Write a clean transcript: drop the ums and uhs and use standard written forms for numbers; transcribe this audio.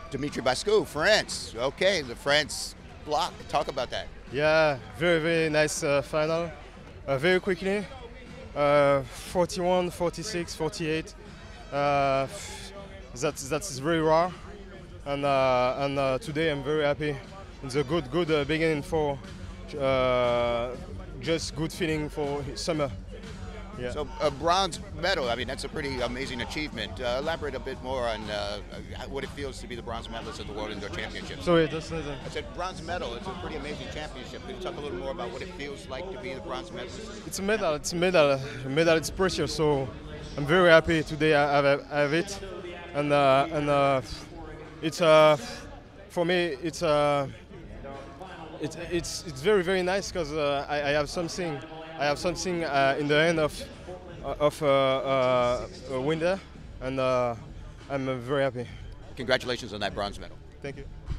Dimitri Bascu, France. Okay, the France block. Talk about that. Yeah, very nice final. Very quickly, 41, 46, 48. That's very rare, and today I'm very happy. It's a good beginning for just good feeling for summer. Yeah. So a bronze medal. I mean, that's a pretty amazing achievement. Elaborate a bit more on what it feels to be the bronze medalist of the World Indoor Championships. Sorry, that's not. I said bronze medal. It's a pretty amazing championship. Can you talk a little more about what it feels like to be the bronze medalist? It's a medal. It's a medal. A medal. It's precious. So I'm very happy today. I have it, and it's for me. It's very nice because I have something. I have something in the end of a winner, and I'm very happy. Congratulations on that bronze medal. Thank you.